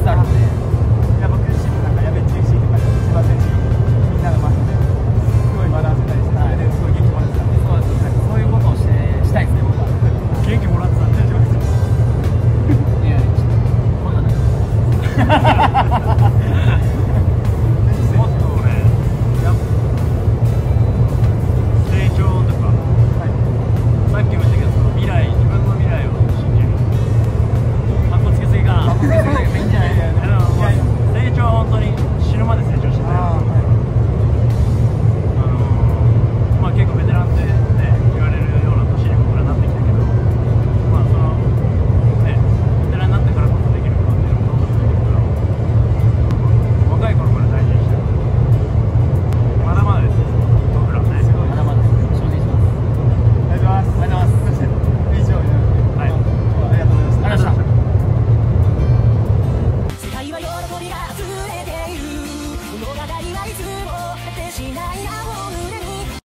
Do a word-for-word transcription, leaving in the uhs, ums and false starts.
つつあるので、 やっぱ苦しいなんかやべっち エフシー とか千葉選手みんなの前ですごい笑わせたりして、それですごい元気もらってたんで、 そうです。なんかそういうことをしてしたいですね、僕は。 元気もらってたんで千葉選手いや、ちょっとこんなんない。